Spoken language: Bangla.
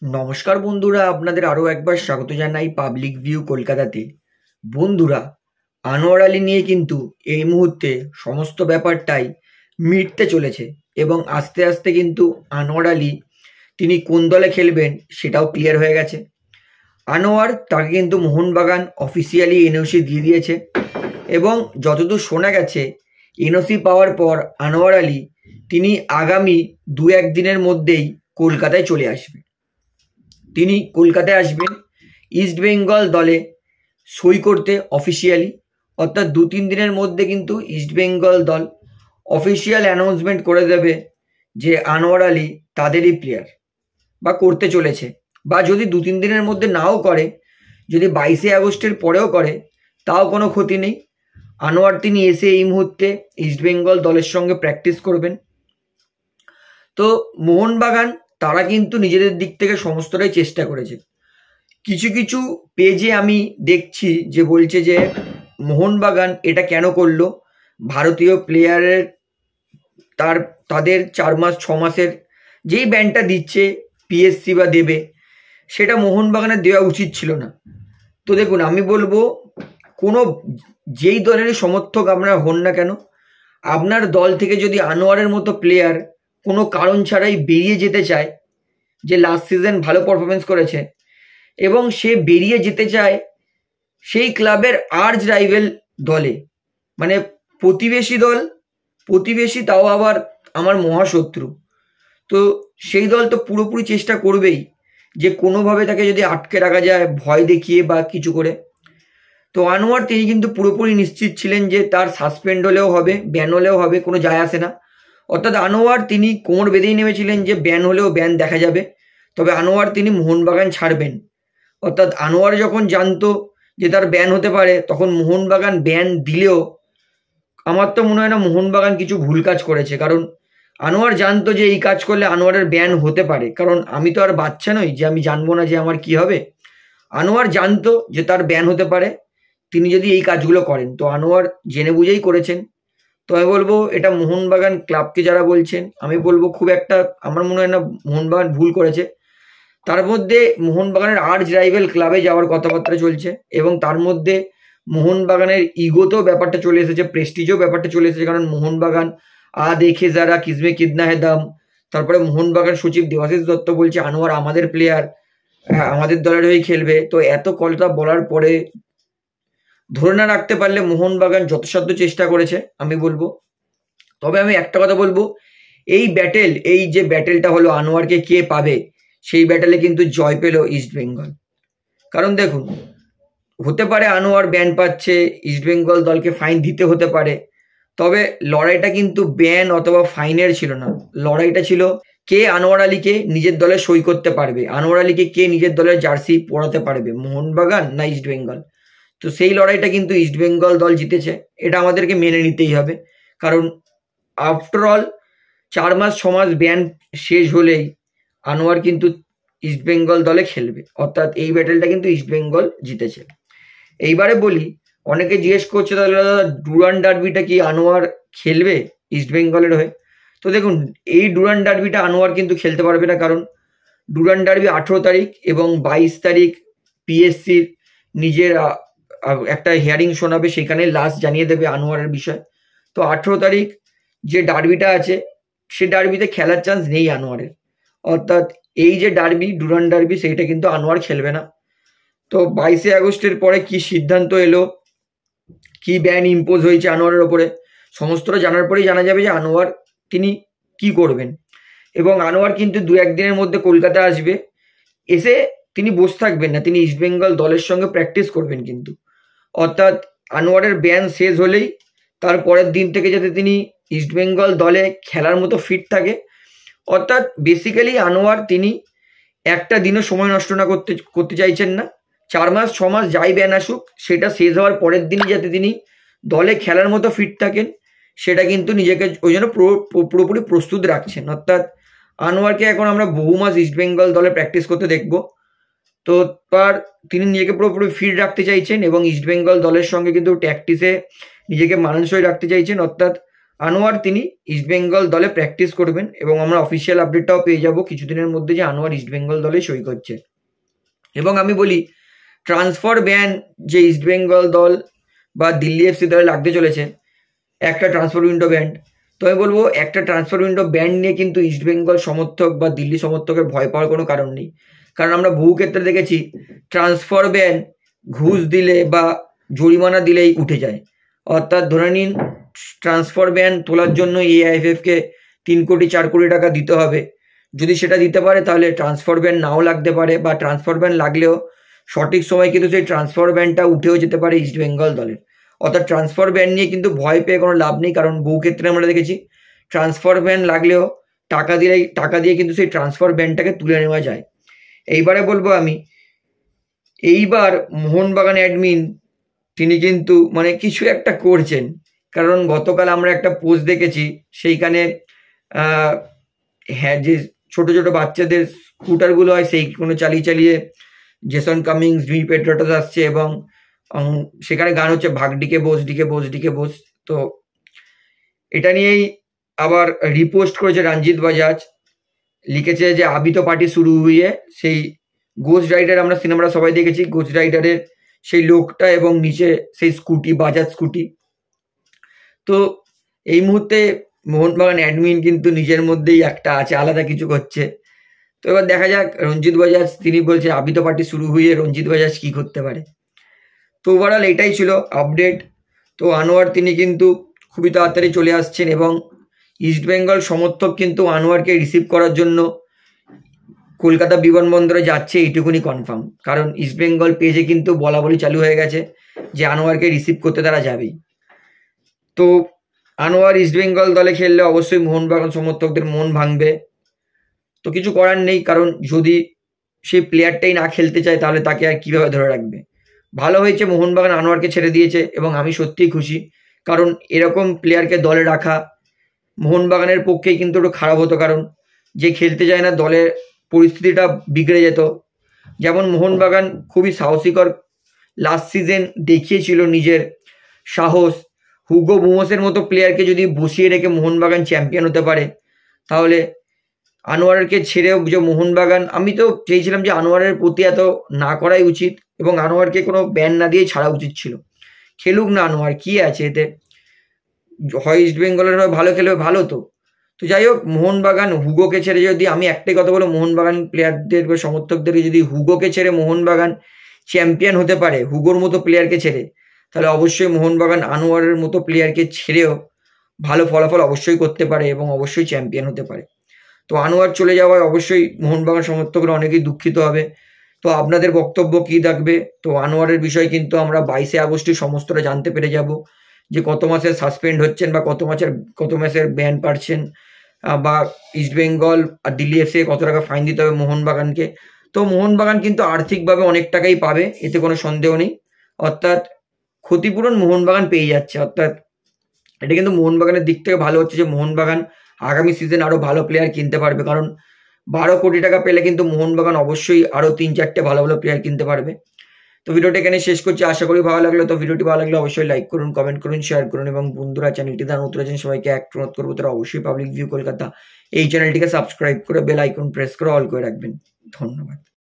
নমস্কার বন্ধুরা, আপনাদের আরও একবার স্বাগত জানাই পাবলিক ভিউ কলকাতাতে। বন্ধুরা, আনোয়ার আলী নিয়ে কিন্তু এই মুহূর্তে সমস্ত ব্যাপারটাই মিটতে চলেছে এবং আস্তে আস্তে কিন্তু আনোয়ার আলী তিনি কোন দলে খেলবেন সেটাও ক্লিয়ার হয়ে গেছে। আনোয়ার তাকে কিন্তু মোহনবাগান অফিসিয়ালি এনওসি দিয়ে দিয়েছে এবং যতদূর শোনা গেছে এনওসি পাওয়ার পর আনোয়ার আলী তিনি আগামী 2-1 দিনের মধ্যেই কলকাতায় চলে আসবে। তিনি কলকাতায় আসবেন ইস্ট বেঙ্গল দলে সই করতে অফিসিয়ালি, অর্থাৎ 2-3 দিনের মধ্যে কিন্তু ইস্ট বেঙ্গল দল অফিসিয়াল অ্যানাউন্সমেন্ট করে দেবে যে আনোয়ার আলী তাদেরই প্লেয়ার বা করতে চলেছে। বা যদি 2-3 দিনের মধ্যে নাও করে, যদি 22শে আগস্টের পরেও করে, তাও কোনো ক্ষতি নেই। আনোয়ার তিনি এসে এই মুহূর্তে ইস্ট বেঙ্গল দলের সঙ্গে প্র্যাকটিস করবেন। তো মোহনবাগান তারা কিন্তু নিজেদের দিক থেকে সমস্তটাই চেষ্টা করেছে। কিছু কিছু পেজে আমি দেখছি যে বলছে যে মোহনবাগান এটা কেন করলো, ভারতীয় প্লেয়ারের তাদের 4 মাস 6 মাসের যেই ব্যানটা দিচ্ছে পিএসসি বা দেবে, সেটা মোহনবাগানের দেওয়া উচিত ছিল না। তো দেখুন, আমি বলবো কোনো যেই দলেরই সমর্থক আপনারা হন না কেন, আপনার দল থেকে যদি আনোয়ারের মতো প্লেয়ার কোনো কারণ ছাড়াই বেরিয়ে যেতে চায়, যে লাস্ট সিজন ভালো পারফরমেন্স করেছে এবং সে বেরিয়ে যেতে চায় সেই ক্লাবের আর্চ রাইভেল দলে, মানে প্রতিবেশী তাও আবার আমার মহাশত্রু, তো সেই দল তো পুরোপুরি চেষ্টা করবেই যে কোনোভাবে তাকে যদি আটকে রাখা যায় ভয় দেখিয়ে বা কিছু করে। তো আনোয়ার তিনি কিন্তু পুরোপুরি নিশ্চিত ছিলেন যে তার সাসপেন্ড হলেও হবে, ব্যান হলেও হবে, কোনো যায় আসে না। অর্থাৎ আনোয়ার তিনি কোমর বেঁধেই নেমেছিলেন যে ব্যান হলেও ব্যান দেখা যাবে, তবে আনোয়ার তিনি মোহনবাগান ছাড়বেন। অর্থাৎ আনোয়ার যখন জানতো যে তার ব্যান হতে পারে, তখন মোহনবাগান ব্যান দিলেও আমার তো মনে হয় না মোহনবাগান কিছু ভুল কাজ করেছে, কারণ আনোয়ার জানতো যে এই কাজ করলে আনোয়ারের ব্যান হতে পারে। কারণ আমি তো আর বাচ্চা নই যে আমি জানবো না যে আমার কি হবে। আনোয়ার জানতো যে তার ব্যান হতে পারে তিনি যদি এই কাজগুলো করেন, তো আনোয়ার জেনে বুঝেই করেছেন। তো আমি বলবো এটা মোহনবাগান ক্লাবকে যারা বলছেন, আমি বলবো খুব একটা আমার মনে হয় না মোহনবাগান ভুল করেছে। তার মধ্যে মোহনবাগানের আর্চ রাইভেল ক্লাবে যাওয়ার কথাবার্তা চলছে এবং তার মধ্যে মোহনবাগানের ইগোতেও ব্যাপারটা চলে এসেছে, প্রেস্টিজেও ব্যাপারটা চলে এসেছে। কারণ মোহনবাগান দেখে যারা কিসমে কিদনা হে দাম, তারপরে মোহনবাগান সচিব দেবাশিস দত্ত বলছে আনোয়ার আমাদের প্লেয়ার, আমাদের দলের হয়েই খেলবে। তো এত কথা বলার পরে ধরে না রাখতে পারলে মোহনবাগান যথাসাধ্য চেষ্টা করেছে আমি বলবো। তবে আমি একটা কথা বলবো, এই যে ব্যাটেলটা হলো আনোয়ারকে কে পাবে, সেই ব্যাটেলে কিন্তু জয় পেল ইস্ট বেঙ্গল। কারণ দেখুন, হতে পারে আনোয়ার ব্যান পাচ্ছে, ইস্ট বেঙ্গল দলকে ফাইন দিতে হতে পারে, তবে লড়াইটা কিন্তু ব্যান অথবা ফাইনের ছিল না। লড়াইটা ছিল কে আনোয়ার আলীকে নিজের দলে সই করতে পারবে, আনোয়ার আলীকে কে নিজের দলের জার্সি পরাতে পারবে, মোহনবাগান না ইস্ট বেঙ্গল। তো সেই লড়াইটা কিন্তু ইস্ট বেঙ্গল দল জিতেছে, এটা আমাদেরকে মেনে নিতেই হবে। কারণ আফটারঅল 4 মাস 6 মাস ব্যান শেষ হলেই আনোয়ার কিন্তু ইস্ট বেঙ্গল দলে খেলবে, অর্থাৎ এই ব্যাটেলটা কিন্তু ইস্ট বেঙ্গল জিতেছে। এইবারে বলি, অনেকে জিজ্ঞেস করছে তাহলে দাদা ডুরান্ড ডার্বিটা কি আনোয়ার খেলবে ইস্ট বেঙ্গলের হয়ে? তো দেখুন, এই ডুরান্ড ডার্বিটা আনোয়ার কিন্তু খেলতে পারবে না, কারণ ডুরান্ড ডার্বি 18 তারিখ এবং 22 তারিখ পিএসসির নিজের একটা হিয়ারিং শোনাবে, সেখানে লাস্ট জানিয়ে দেবে আনোয়ারের বিষয়। তো 18 তারিখ যে ডার্বিটা আছে, সে ডার্বিতে খেলার চান্স নেই আনোয়ারের। অর্থাৎ এই যে ডার্বি, ডুরান্ড ডার্বি, সেইটা কিন্তু আনোয়ার খেলবে না। তো 22শে আগস্টের পরে কি সিদ্ধান্ত এলো, কি ব্যান ইম্পোজ হয়েছে আনোয়ারের ওপরে, সমস্তটা জানার পরেই জানা যাবে যে আনোয়ার তিনি কি করবেন। এবং আনোয়ার কিন্তু 2-1 দিনের মধ্যে কলকাতা আসবে, এসে তিনি বসে থাকবেন না, তিনি ইস্টবেঙ্গল দলের সঙ্গে প্র্যাকটিস করবেন কিন্তু। অর্থাৎ আনোয়ারের ব্যান শেষ হলেই তার পরের দিন থেকে যাতে তিনি ইস্টবেঙ্গল দলে খেলার মতো ফিট থাকে। অর্থাৎ বেসিক্যালি আনোয়ার তিনি একটা দিনও সময় নষ্ট না করতে চাইছেন না। 4 মাস 6 মাস যাই ব্যান আসুক, সেটা শেষ হওয়ার পরের দিনই যাতে তিনি দলে খেলার মতো ফিট থাকেন, সেটা কিন্তু নিজেকে ওই জন্য পুরোপুরি প্রস্তুত রাখছেন। অর্থাৎ আনোয়ারকে এখন আমরা বহু মাস ইস্টবেঙ্গল দলে প্র্যাকটিস করতে দেখব। তো তার তিনি নিজেকে পুরোপুরি ফিট রাখতে চাইছেন এবং ইস্টবেঙ্গল দলের সঙ্গে কিন্তু প্র্যাকটিসে নিজেকে মানানসই রাখতে চাইছেন। অর্থাৎ আনোয়ার তিনি ইস্টবেঙ্গল দলে প্র্যাকটিস করবেন এবং আমরা অফিসিয়াল আপডেটটাও পেয়ে যাব কিছুদিনের মধ্যে যে আনোয়ার ইস্টবেঙ্গল দলে সই করছে। এবং আমি বলি ট্রান্সফার ব্যান যে ইস্টবেঙ্গল দল বা দিল্লি এফসি দলে লাগতে চলেছে, একটা ট্রান্সফার উইন্ডো ব্যান্ড, তো আমি বলবো একটা ট্রান্সফার উইন্ডো ব্যান্ড নিয়ে কিন্তু ইস্টবেঙ্গল সমর্থক বা দিল্লি সমর্থকের ভয় পাওয়ার কোনো কারণ নেই। কারণ আমরা বহু ক্ষেত্রে দেখেছি ট্রান্সফার ব্যান ঘুষ দিলে বা জরিমানা দিলেই উঠে যায়। অর্থাৎ ধরে নিন ট্রান্সফার ব্যান তোলার জন্য এআইএফএফকে 3 কোটি 4 কোটি টাকা দিতে হবে। যদি সেটা দিতে পারে তাহলে ট্রান্সফার ব্যান নাও লাগতে পারে, বা ট্রান্সফার ব্যান লাগলেও সঠিক সময় কিন্তু সেই ট্রান্সফার ব্যানটা উঠেও যেতে পারে ইস্টবেঙ্গল দলের। অর্থাৎ ট্রান্সফার ব্যান নিয়ে কিন্তু ভয় পেয়ে কোনো লাভ নেই, কারণ বহু ক্ষেত্রে আমরা দেখেছি ট্রান্সফার ব্যান লাগলেও টাকা দিয়ে কিন্তু সেই ট্রান্সফার ব্যানটাকে তুলে নেওয়া যায়। এইবারে বলবো আমি, এইবার মোহনবাগান অ্যাডমিন তিনি কিন্তু মানে কিছু একটা করছেন। কারণ গতকাল আমরা একটা পোস্ট দেখেছি, সেইখানে হ্যাঁ যে ছোট ছোট বাচ্চাদের স্কুটারগুলো হয় সেইগুলো চালিয়ে চালিয়ে জেসন কামিংস, ডুই পেট্রোটাস আসছে এবং সেখানে গান হচ্ছে ভাগ DK Bose DK Bose DK Bose. তো এটা নিয়েই আবার রিপোস্ট করেছে রঞ্জিত বাজাজ, লিখেছে যে আবি তো পার্টি শুরু হয়ে সেই গোস্ট রাইডার, আমরা সিনেমাটা সবাই দেখেছি গোস্ট রাইডারের সেই লোকটা এবং নিচে সেই স্কুটি, বাজাজ স্কুটি। তো এই মুহূর্তে মোহনবাগান অ্যাডমিন কিন্তু নিজের মধ্যেই একটা আছে, আলাদা কিছু করছে। তো এবার দেখা যাক রঞ্জিত বাজাজ তিনি বলছে আবি তো পার্টি শুরু হয়ে রঞ্জিত বাজাজ কি করতে পারে। তো ওভারঅল এটাই ছিল আপডেট। তো আনোয়ার তিনি কিন্তু খুবই তাড়াতাড়ি চলে আসছেন এবং ইস্টবেঙ্গল সমর্থক কিন্তু আনোয়ারকে রিসিভ করার জন্য কলকাতা বিমানবন্দরে যাচ্ছে, এইটুকুনি কনফার্ম। কারণ ইস্টবেঙ্গল পেজে কিন্তু বলা বলি চালু হয়ে গেছে যে আনোয়ারকে রিসিভ করতে তারা যাবেই। তো আনোয়ার ইস্টবেঙ্গল দলে খেললে অবশ্যই মোহনবাগান সমর্থকদের মন ভাঙবে। তো কিছু করার নেই, কারণ যদি সেই প্লেয়ারটাই না খেলতে চায় তাহলে তাকে আর কীভাবে ধরে রাখবে। ভালো হয়েছে মোহনবাগান আনোয়ারকে ছেড়ে দিয়েছে এবং আমি সত্যিই খুশি, কারণ এরকম প্লেয়ারকে দলে রাখা মোহনবাগানের পক্ষেই কিন্তু একটু খারাপ হতো। কারণ যে খেলতে যায় না দলের পরিস্থিতিটা বিগড়ে যেত। যেমন মোহনবাগান খুবই সাহসীকর লাস্ট সিজন দেখিয়েছিল নিজের সাহস। হুগো বুমোসের মতো প্লেয়ারকে যদি বসিয়ে রেখে মোহনবাগান চ্যাম্পিয়ন হতে পারে, তাহলে আনোয়ারকে ছেড়েও যে মোহনবাগান, আমি তো চেয়েছিলাম যে আনোয়ারের প্রতি এত না করাই উচিত এবং আনোয়ারকে কোনো ব্যান না দিয়ে ছাড়া উচিত ছিল। খেলুক না আনোয়ার, কি আছে এতে, হয় ইস্টবেঙ্গলের হয় ভালো খেলবে, ভালো তো। তো যাই হোক, মোহনবাগান হুগোকে ছেড়ে, যদি আমি একটাই কথা বলবো মোহনবাগান প্লেয়ারদের বা সমর্থকদের, যদি হুগোকে ছেড়ে মোহনবাগান চ্যাম্পিয়ন হতে পারে হুগোর মতো প্লেয়ারকে ছেড়ে, তাহলে অবশ্যই মোহনবাগান আনোয়ারের মতো প্লেয়ারকে ছেড়েও ভালো ফলাফল অবশ্যই করতে পারে এবং অবশ্যই চ্যাম্পিয়ন হতে পারে। তো আনোয়ার চলে যাওয়ায় অবশ্যই মোহনবাগান সমর্থকরা অনেকেই দুঃখিত হবে। তো আপনাদের বক্তব্য কী থাকবে? তো আনোয়ারের বিষয় কিন্তু আমরা 22শে আগস্টই সমস্তটা জানতে পেরে যাব, যে কত মাসের সাসপেন্ড হচ্ছেন বা কত মাসের ব্যান পাচ্ছেন, বা ইস্টবেঙ্গল আর দিল্লি এফসি কত টাকা ফাইন দিতে হবে মোহনবাগানকে। তো মোহনবাগান কিন্তু আর্থিকভাবে অনেক টাকাই পাবে, এতে কোনো সন্দেহ নেই। অর্থাৎ ক্ষতিপূরণ মোহনবাগান পেয়ে যাচ্ছে। অর্থাৎ এটা কিন্তু মোহনবাগানের দিক থেকে ভালো হচ্ছে যে মোহনবাগান আগামী সিজন আরও ভালো প্লেয়ার কিনতে পারবে। কারণ 12 কোটি টাকা পেলে কিন্তু মোহনবাগান অবশ্যই আরও 3-4টে ভালো ভালো প্লেয়ার কিনতে পারবে। তো ভিডিওটা এখানে শেষ করছি, আশা করি ভালো লাগলো। তো ভিডিওটি ভালো লাগলে অবশ্যই লাইক করুন, কমেন্ট করুন, শেয়ার করুন এবং বন্ধুরা চ্যানেলটি তারা নতুন আছেন সবাইকে এক অনুরোধ করবো তারা অবশ্যই পাবলিক ভিউ কলকাতা এই চ্যানেলটিকে সাবস্ক্রাইব করে বেল আইকন প্রেস করে অল করে রাখবেন। ধন্যবাদ।